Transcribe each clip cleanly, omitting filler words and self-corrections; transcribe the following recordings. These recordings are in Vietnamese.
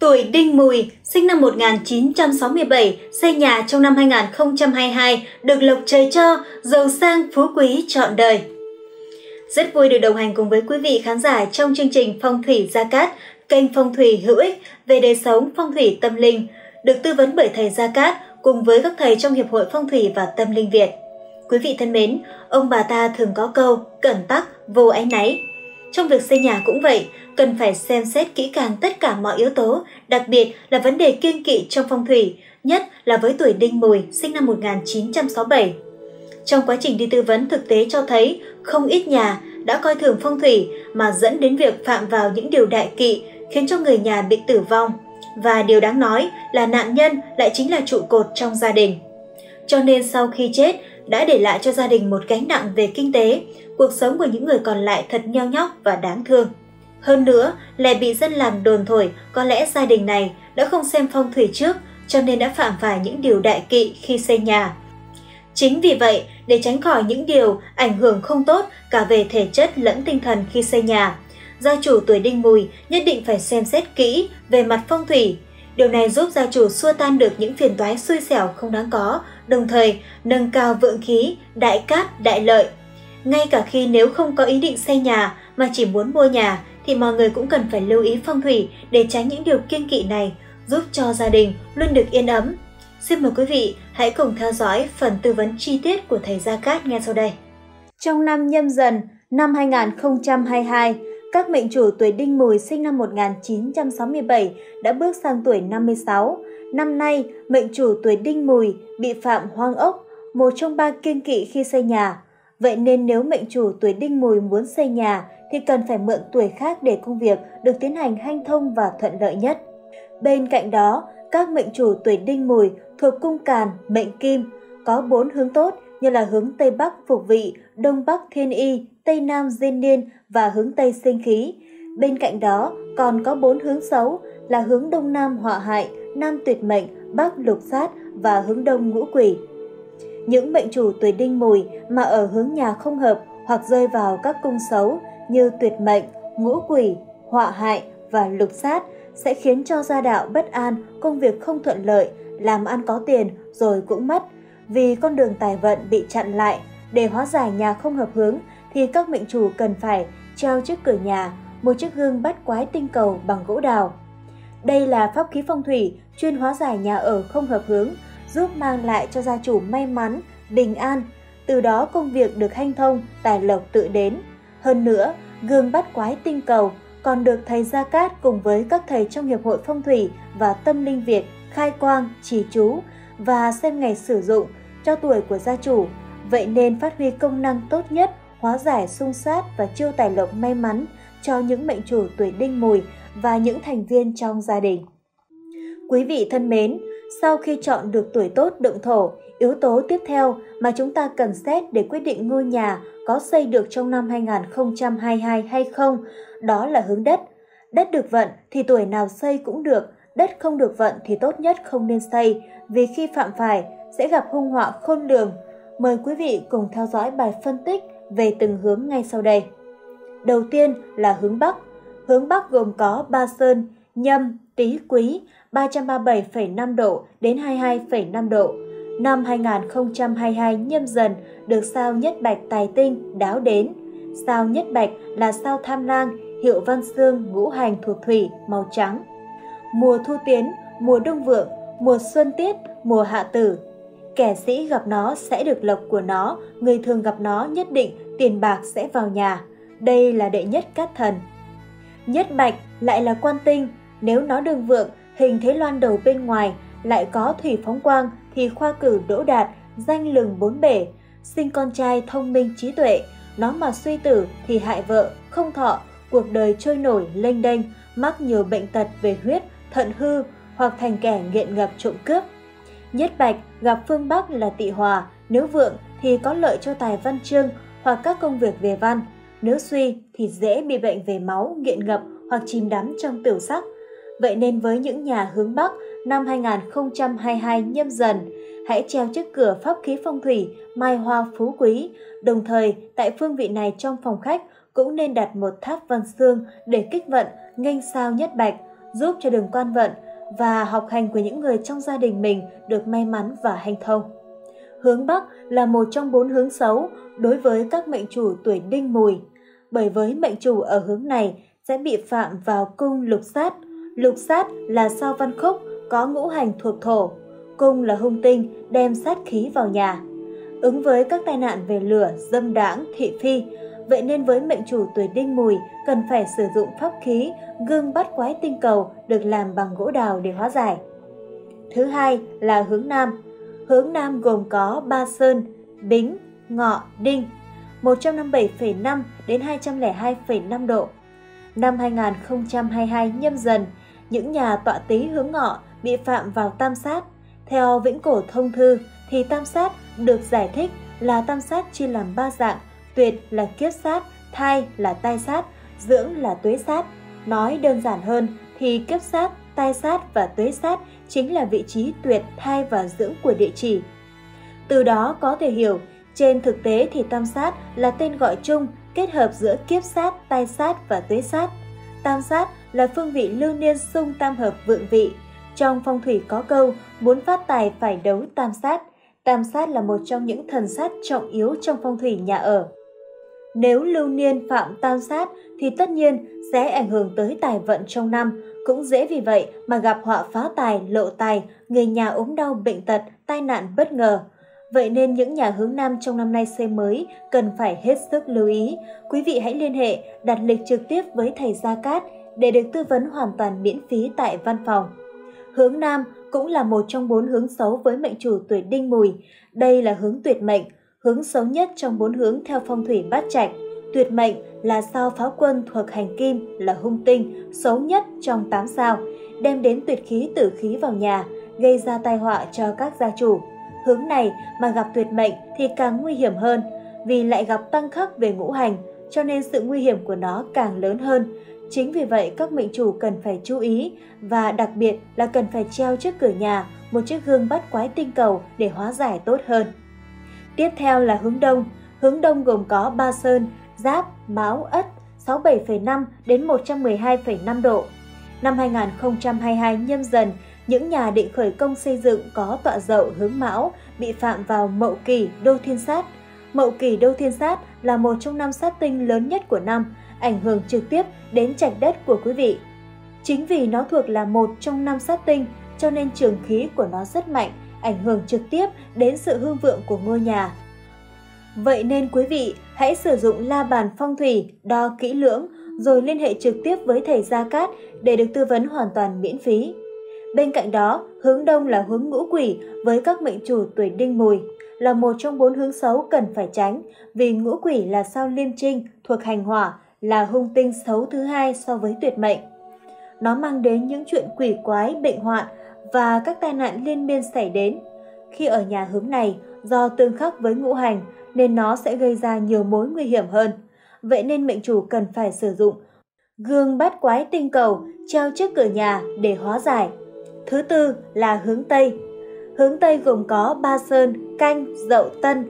Tuổi Đinh Mùi, sinh năm 1967, xây nhà trong năm 2022, được lộc trời cho, giàu sang phú quý trọn đời. Rất vui được đồng hành cùng với quý vị khán giả trong chương trình Phong thủy Gia Cát, kênh phong thủy hữu ích về đời sống phong thủy tâm linh, được tư vấn bởi thầy Gia Cát cùng với các thầy trong Hiệp hội Phong thủy và Tâm linh Việt. Quý vị thân mến, ông bà ta thường có câu cẩn tắc, vô áy náy. Trong việc xây nhà cũng vậy, cần phải xem xét kỹ càng tất cả mọi yếu tố, đặc biệt là vấn đề kiêng kỵ trong phong thủy, nhất là với tuổi Đinh Mùi, sinh năm 1967. Trong quá trình đi tư vấn thực tế cho thấy, không ít nhà đã coi thường phong thủy mà dẫn đến việc phạm vào những điều đại kỵ khiến cho người nhà bị tử vong. Và điều đáng nói là nạn nhân lại chính là trụ cột trong gia đình. Cho nên sau khi chết, đã để lại cho gia đình một gánh nặng về kinh tế, cuộc sống của những người còn lại thật nheo nhóc và đáng thương. Hơn nữa, lại bị dân làng đồn thổi có lẽ gia đình này đã không xem phong thủy trước, cho nên đã phạm phải những điều đại kỵ khi xây nhà. Chính vì vậy, để tránh khỏi những điều ảnh hưởng không tốt cả về thể chất lẫn tinh thần khi xây nhà, gia chủ tuổi Đinh Mùi nhất định phải xem xét kỹ về mặt phong thủy. Điều này giúp gia chủ xua tan được những phiền toái xui xẻo không đáng có, đồng thời nâng cao vượng khí, đại cát, đại lợi. Ngay cả khi nếu không có ý định xây nhà mà chỉ muốn mua nhà, thì mọi người cũng cần phải lưu ý phong thủy để tránh những điều kiêng kỵ này, giúp cho gia đình luôn được yên ấm. Xin mời quý vị hãy cùng theo dõi phần tư vấn chi tiết của thầy Gia Cát ngay sau đây. Trong năm Nhâm Dần, năm 2022, các mệnh chủ tuổi Đinh Mùi sinh năm 1967 đã bước sang tuổi 56. Năm nay, mệnh chủ tuổi Đinh Mùi bị phạm hoang ốc, một trong 3 kiêng kỵ khi xây nhà. Vậy nên nếu mệnh chủ tuổi Đinh Mùi muốn xây nhà thì cần phải mượn tuổi khác để công việc được tiến hành hanh thông và thuận lợi nhất. Bên cạnh đó, các mệnh chủ tuổi Đinh Mùi thuộc cung Càn, mệnh Kim, có 4 hướng tốt như là hướng Tây Bắc phục vị, Đông Bắc thiên y, Tây Nam diên niên và hướng Tây sinh khí. Bên cạnh đó còn có 4 hướng xấu là hướng Đông Nam họa hại, Nam tuyệt mệnh, Bắc lục sát và hướng Đông ngũ quỷ. Những mệnh chủ tuổi Đinh Mùi mà ở hướng nhà không hợp hoặc rơi vào các cung xấu như tuyệt mệnh, ngũ quỷ, họa hại và lục sát sẽ khiến cho gia đạo bất an, công việc không thuận lợi, làm ăn có tiền rồi cũng mất. Vì con đường tài vận bị chặn lại, để hóa giải nhà không hợp hướng thì các mệnh chủ cần phải treo trước cửa nhà một chiếc gương bát quái tinh cầu bằng gỗ đào. Đây là pháp khí phong thủy chuyên hóa giải nhà ở không hợp hướng, giúp mang lại cho gia chủ may mắn, bình an, từ đó công việc được hanh thông, tài lộc tự đến. Hơn nữa, gương bát quái tinh cầu còn được thầy Gia Cát cùng với các thầy trong Hiệp hội Phong thủy và Tâm linh Việt khai quang, trì chú và xem ngày sử dụng cho tuổi của gia chủ. Vậy nên phát huy công năng tốt nhất, hóa giải xung sát và chiêu tài lộc may mắn cho những mệnh chủ tuổi Đinh Mùi và những thành viên trong gia đình. Quý vị thân mến, sau khi chọn được tuổi tốt đựng thổ, yếu tố tiếp theo mà chúng ta cần xét để quyết định ngôi nhà có xây được trong năm 2022 hay không, đó là hướng đất. Đất được vận thì tuổi nào xây cũng được, đất không được vận thì tốt nhất không nên xây, vì khi phạm phải sẽ gặp hung họa khôn lường. Mời quý vị cùng theo dõi bài phân tích về từng hướng ngay sau đây. Đầu tiên là hướng Bắc. Hướng Bắc gồm có Ba Sơn, Nhâm, Tý, Quý, 337,5 độ đến 22,5 độ. Năm 2022 Nhâm Dần được sao Nhất Bạch tài tinh đáo đến. Sao Nhất Bạch là sao tham lang, hiệu văn xương, ngũ hành thuộc thủy, màu trắng. Mùa thu tiến, mùa đông vượng, mùa xuân tiết, mùa hạ tử. Kẻ sĩ gặp nó sẽ được lộc của nó, người thường gặp nó nhất định tiền bạc sẽ vào nhà. Đây là đệ nhất cát thần. Nhất Bạch lại là quan tinh, nếu nó đương vượng, hình thế loan đầu bên ngoài, lại có thủy phóng quang thì khoa cử đỗ đạt, danh lừng bốn bể, sinh con trai thông minh trí tuệ. Nó mà suy tử thì hại vợ, không thọ, cuộc đời trôi nổi lênh đênh, mắc nhiều bệnh tật về huyết, thận hư hoặc thành kẻ nghiện ngập trộm cướp. Nhất Bạch gặp phương Bắc là Tỵ Hòa, nếu vượng thì có lợi cho tài văn chương hoặc các công việc về văn. Nếu suy thì dễ bị bệnh về máu, nghiện ngập hoặc chìm đắm trong tửu sắc. Vậy nên với những nhà hướng Bắc năm 2022 Nhâm Dần, hãy treo trước cửa pháp khí phong thủy mai hoa phú quý. Đồng thời, tại phương vị này trong phòng khách cũng nên đặt một tháp văn xương để kích vận, nghênh sao Nhất Bạch, giúp cho đường quan vận và học hành của những người trong gia đình mình được may mắn và hanh thông. Hướng Bắc là một trong 4 hướng xấu đối với các mệnh chủ tuổi Đinh Mùi, bởi với mệnh chủ ở hướng này sẽ bị phạm vào cung lục sát. Lục sát là sao Văn Khúc, có ngũ hành thuộc thổ. Cung là hung tinh, đem sát khí vào nhà. Ứng với các tai nạn về lửa, dâm đãng, thị phi. Vậy nên với mệnh chủ tuổi Đinh Mùi cần phải sử dụng pháp khí gương bát quái tinh cầu được làm bằng gỗ đào để hóa giải. Thứ hai là hướng Nam. Hướng Nam gồm có Ba Sơn, Bính, Ngọ, Đinh, 157,5 đến 202,5 độ. Năm 2022 Nhâm Dần, những nhà tọa tý hướng Ngọ bị phạm vào tam sát. Theo Vĩnh Cổ Thông Thư thì tam sát được giải thích là tam sát chia làm 3 dạng: tuyệt là kiết sát, thai là tai sát, dưỡng là tuế sát. Nói đơn giản hơn thì kiếp sát, tai sát và tuế sát chính là vị trí tuyệt, thai và dưỡng của địa chỉ. Từ đó có thể hiểu, trên thực tế thì tam sát là tên gọi chung kết hợp giữa kiếp sát, tai sát và tuế sát. Tam sát là phương vị lưu niên xung tam hợp vượng vị. Trong phong thủy có câu, muốn phát tài phải đấu tam sát. Tam sát là một trong những thần sát trọng yếu trong phong thủy nhà ở. Nếu lưu niên phạm tam sát thì tất nhiên sẽ ảnh hưởng tới tài vận trong năm, cũng dễ vì vậy mà gặp họa phá tài, lộ tài, người nhà ốm đau bệnh tật, tai nạn bất ngờ. Vậy nên những nhà hướng Nam trong năm nay xây mới cần phải hết sức lưu ý. Quý vị hãy liên hệ, đặt lịch trực tiếp với thầy Gia Cát để được tư vấn hoàn toàn miễn phí tại văn phòng. Hướng Nam cũng là một trong 4 hướng xấu với mệnh chủ tuổi Đinh Mùi. Đây là hướng tuyệt mệnh, hướng xấu nhất trong 4 hướng theo phong thủy bát trạch. Tuyệt mệnh là sao Pháo Quân thuộc hành kim, là hung tinh, xấu nhất trong 8 sao, đem đến tuyệt khí tử khí vào nhà, gây ra tai họa cho các gia chủ. Hướng này mà gặp tuyệt mệnh thì càng nguy hiểm hơn, vì lại gặp tăng khắc về ngũ hành, cho nên sự nguy hiểm của nó càng lớn hơn. Chính vì vậy các mệnh chủ cần phải chú ý, và đặc biệt là cần phải treo trước cửa nhà một chiếc gương bát quái tinh cầu để hóa giải tốt hơn. Tiếp theo là hướng Đông. Hướng Đông gồm có Ba Sơn, Giáp, Mão, Ất, 67,5 đến 112,5 độ. Năm 2022 Nhâm Dần, những nhà định khởi công xây dựng có tọa dậu hướng Mão bị phạm vào Mậu Kỷ, Đô Thiên Sát. Mậu Kỷ, Đô Thiên Sát là một trong 5 sát tinh lớn nhất của năm, ảnh hưởng trực tiếp đến trạch đất của quý vị. Chính vì nó thuộc là một trong 5 sát tinh, cho nên trường khí của nó rất mạnh, ảnh hưởng trực tiếp đến sự hưng vượng của ngôi nhà. Vậy nên quý vị hãy sử dụng la bàn phong thủy, đo kỹ lưỡng, rồi liên hệ trực tiếp với thầy Gia Cát để được tư vấn hoàn toàn miễn phí. Bên cạnh đó, hướng Đông là hướng ngũ quỷ với các mệnh chủ tuổi Đinh Mùi, là một trong 4 hướng xấu cần phải tránh, vì ngũ quỷ là sao Liêm Trinh thuộc hành hỏa, là hung tinh xấu thứ hai so với tuyệt mệnh. Nó mang đến những chuyện quỷ quái, bệnh hoạn và các tai nạn liên miên xảy đến. Khi ở nhà hướng này, do tương khắc với ngũ hành nên nó sẽ gây ra nhiều mối nguy hiểm hơn. Vậy nên mệnh chủ cần phải sử dụng gương bát quái tinh cầu treo trước cửa nhà để hóa giải. Thứ tư là hướng Tây. Hướng Tây gồm có Ba Sơn, Canh, Dậu, Tân,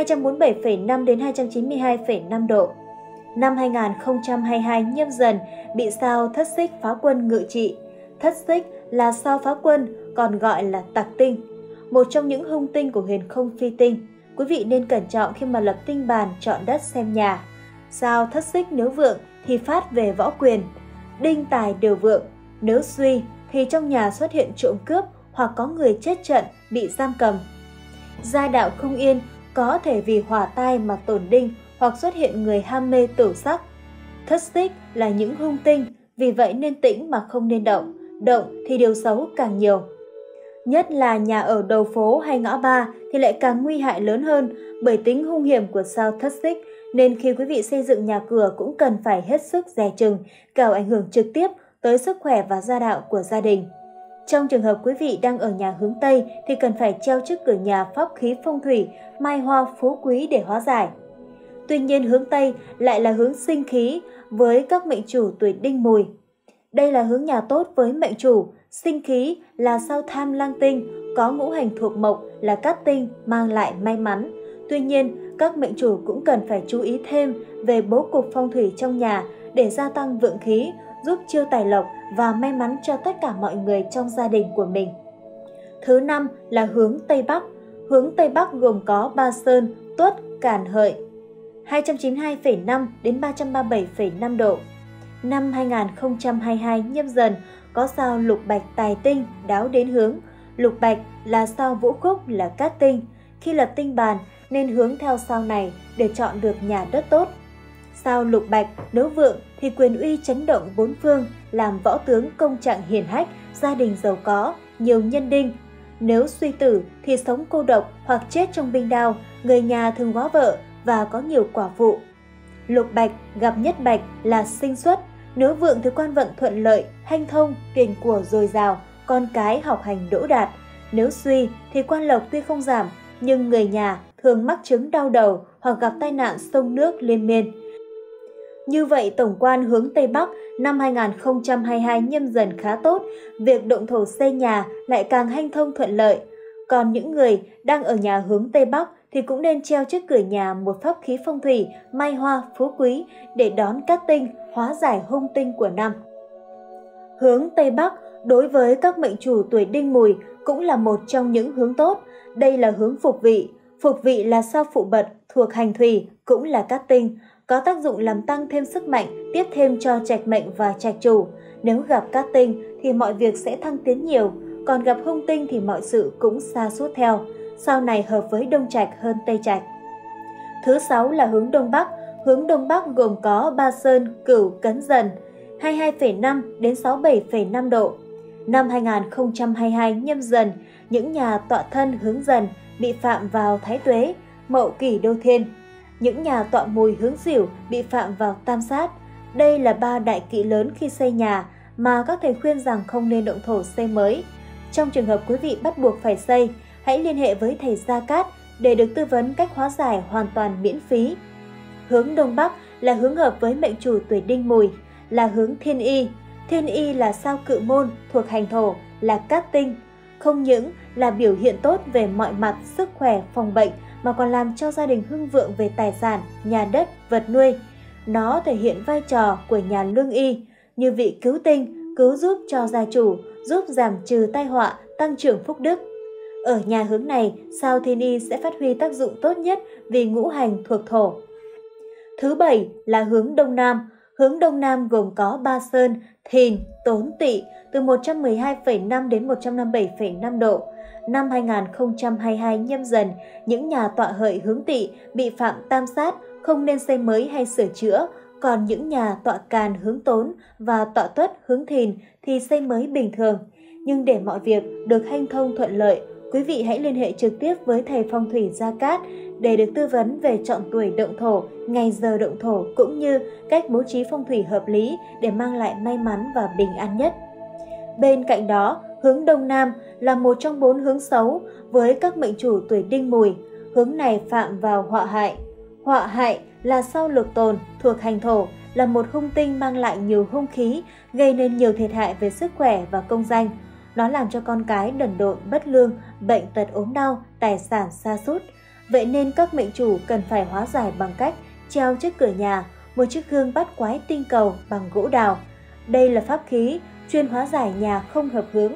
247,5 đến 292,5 độ. Năm 2022 Nhâm Dần bị sao Thất Xích Phá Quân ngự trị. Thất Xích là sao Phá Quân, còn gọi là Tặc Tinh, một trong những hung tinh của huyền không phi tinh. Quý vị nên cẩn trọng khi mà lập tinh bàn chọn đất xem nhà. Sao Thất Xích nếu vượng thì phát về võ quyền, đinh tài đều vượng. Nếu suy thì trong nhà xuất hiện trộm cướp hoặc có người chết trận bị giam cầm. Gia đạo không yên, có thể vì hỏa tai mà tổn đinh hoặc xuất hiện người ham mê tửu sắc. Thất Xích là những hung tinh, vì vậy nên tĩnh mà không nên động. Động thì điều xấu càng nhiều. Nhất là nhà ở đầu phố hay ngõ ba thì lại càng nguy hại lớn hơn, bởi tính hung hiểm của sao Thất Xích, nên khi quý vị xây dựng nhà cửa cũng cần phải hết sức dè chừng, kẻo ảnh hưởng trực tiếp tới sức khỏe và gia đạo của gia đình. Trong trường hợp quý vị đang ở nhà hướng Tây thì cần phải treo trước cửa nhà pháp khí phong thủy, mai hoa phú quý để hóa giải. Tuy nhiên hướng Tây lại là hướng sinh khí với các mệnh chủ tuổi Đinh Mùi. Đây là hướng nhà tốt với mệnh chủ, sinh khí là sao Tham Lang Tinh, có ngũ hành thuộc mộc là cát tinh, mang lại may mắn. Tuy nhiên, các mệnh chủ cũng cần phải chú ý thêm về bố cục phong thủy trong nhà để gia tăng vượng khí, giúp chiêu tài lộc và may mắn cho tất cả mọi người trong gia đình của mình. Thứ 5 là hướng Tây Bắc. Hướng Tây Bắc gồm có Ba Sơn, Tuất, Càn Hợi, 292,5 đến 337,5 độ. Năm 2022 Nhâm Dần có sao Lục Bạch tài tinh đáo đến hướng. Lục Bạch là sao Vũ Khúc là cát tinh. Khi lập tinh bàn nên hướng theo sao này để chọn được nhà đất tốt. Sao Lục Bạch nếu vượng thì quyền uy chấn động bốn phương, làm võ tướng công trạng hiển hách, gia đình giàu có, nhiều nhân đinh. Nếu suy tử thì sống cô độc hoặc chết trong binh đao, người nhà thường góa vợ và có nhiều quả phụ. Lục Bạch gặp nhất Bạch là sinh xuất, nếu vượng thì quan vận thuận lợi, hanh thông, tiền của dồi dào, con cái học hành đỗ đạt. Nếu suy thì quan lộc tuy không giảm, nhưng người nhà thường mắc chứng đau đầu hoặc gặp tai nạn sông nước liên miên. Như vậy, tổng quan hướng Tây Bắc năm 2022 Nhâm Dần khá tốt, việc động thổ xây nhà lại càng hanh thông thuận lợi. Còn những người đang ở nhà hướng Tây Bắc thì cũng nên treo trước cửa nhà một pháp khí phong thủy, mai hoa, phú quý để đón cát tinh, hóa giải hung tinh của năm. Hướng Tây Bắc đối với các mệnh chủ tuổi Đinh Mùi cũng là một trong những hướng tốt. Đây là hướng phục vị. Phục vị là sao phụ bật thuộc hành thủy, cũng là cát tinh, có tác dụng làm tăng thêm sức mạnh, tiếp thêm cho trạch mệnh và trạch chủ. Nếu gặp cát tinh thì mọi việc sẽ thăng tiến nhiều, còn gặp hung tinh thì mọi sự cũng sa sút theo. Sau này hợp với Đông Trạch hơn Tây Trạch. Thứ 6 là hướng Đông Bắc. Hướng Đông Bắc gồm có Ba Sơn, Cửu, Cấn Dần, 22,5 đến 67,5 độ. Năm 2022 Nhâm Dần, những nhà tọa thân hướng Dần bị phạm vào Thái Tuế, Mậu Kỷ Đô Thiên. Những nhà tọa Mùi hướng Sửu bị phạm vào Tam Sát. Đây là 3 đại kỵ lớn khi xây nhà mà các thầy khuyên rằng không nên động thổ xây mới. Trong trường hợp quý vị bắt buộc phải xây, hãy liên hệ với thầy Gia Cát để được tư vấn cách hóa giải hoàn toàn miễn phí. Hướng Đông Bắc là hướng hợp với mệnh chủ tuổi Đinh Mùi, là hướng Thiên Y. Thiên Y là sao Cự Môn thuộc hành thổ, là cát tinh. Không những là biểu hiện tốt về mọi mặt sức khỏe, phòng bệnh mà còn làm cho gia đình hưng vượng về tài sản, nhà đất, vật nuôi. Nó thể hiện vai trò của nhà lương y như vị cứu tinh, cứu giúp cho gia chủ, giúp giảm trừ tai họa, tăng trưởng phúc đức. Ở nhà hướng này, sao Thiên Y sẽ phát huy tác dụng tốt nhất vì ngũ hành thuộc thổ. Thứ 7 là hướng Đông Nam. Hướng Đông Nam gồm có Ba Sơn, Thìn, Tốn, Tỵ từ 112,5 đến 157,5 độ. Năm 2022 Nhâm Dần, những nhà tọa Hợi hướng Tỵ bị phạm Tam Sát không nên xây mới hay sửa chữa, còn những nhà tọa Càn hướng Tốn và tọa Tuất hướng Thìn thì xây mới bình thường. Nhưng để mọi việc được hanh thông thuận lợi, quý vị hãy liên hệ trực tiếp với thầy phong thủy Gia Cát để được tư vấn về chọn tuổi động thổ, ngày giờ động thổ cũng như cách bố trí phong thủy hợp lý để mang lại may mắn và bình an nhất. Bên cạnh đó, hướng Đông Nam là một trong 4 hướng xấu với các mệnh chủ tuổi Đinh Mùi. Hướng này phạm vào họa hại. Họa hại là sao Lục Tồn thuộc hành thổ, là một hung tinh mang lại nhiều hung khí, gây nên nhiều thiệt hại về sức khỏe và công danh. Nó làm cho con cái đần độn, bất lương, bệnh tật ốm đau, tài sản sa sút. Vậy nên các mệnh chủ cần phải hóa giải bằng cách treo trước cửa nhà một chiếc gương bát quái tinh cầu bằng gỗ đào. Đây là pháp khí chuyên hóa giải nhà không hợp hướng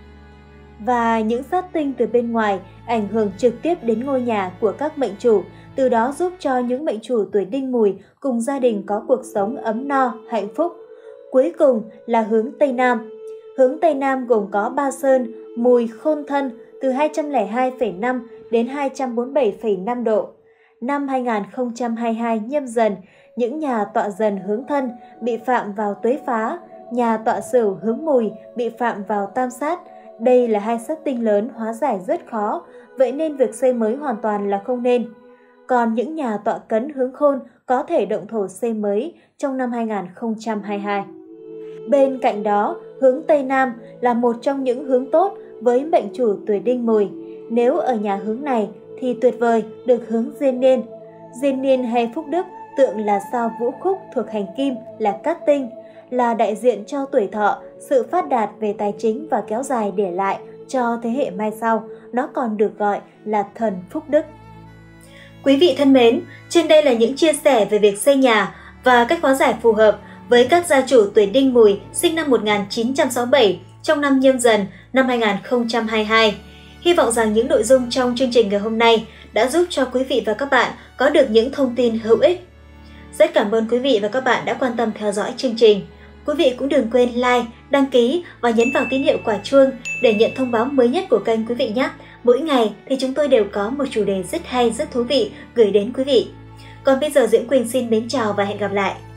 và những sát tinh từ bên ngoài ảnh hưởng trực tiếp đến ngôi nhà của các mệnh chủ, từ đó giúp cho những mệnh chủ tuổi Đinh Mùi cùng gia đình có cuộc sống ấm no, hạnh phúc. Cuối cùng là hướng Tây Nam. Hướng Tây Nam gồm có Ba Sơn, Mùi, Khôn Thân từ 202,5 đến 247,5 độ. Năm 2022 Nhâm Dần, những nhà tọa Dần hướng Thân bị phạm vào Tuế Phá, nhà tọa Sửu hướng Mùi bị phạm vào Tam Sát. Đây là 2 sát tinh lớn hóa giải rất khó, vậy nên việc xây mới hoàn toàn là không nên. Còn những nhà tọa Cấn hướng Khôn có thể động thổ xây mới trong năm 2022. Bên cạnh đó, hướng Tây Nam là một trong những hướng tốt với mệnh chủ tuổi Đinh Mùi. Nếu ở nhà hướng này thì tuyệt vời được hướng Diên Niên. Diên Niên hay Phúc Đức tượng là sao Vũ Khúc thuộc hành kim, là cát tinh, là đại diện cho tuổi thọ, sự phát đạt về tài chính và kéo dài để lại cho thế hệ mai sau. Nó còn được gọi là thần Phúc Đức. Quý vị thân mến, trên đây là những chia sẻ về việc xây nhà và cách hóa giải phù hợp. với các gia chủ tuổi Đinh Mùi sinh năm 1967 trong năm Nhâm Dần năm 2022. Hy vọng rằng những nội dung trong chương trình ngày hôm nay đã giúp cho quý vị và các bạn có được những thông tin hữu ích. Rất cảm ơn quý vị và các bạn đã quan tâm theo dõi chương trình. Quý vị cũng đừng quên like, đăng ký và nhấn vào tín hiệu quả chuông để nhận thông báo mới nhất của kênh quý vị nhé. Mỗi ngày thì chúng tôi đều có một chủ đề rất hay, rất thú vị gửi đến quý vị. Còn bây giờ Diễm Quỳnh xin mến chào và hẹn gặp lại.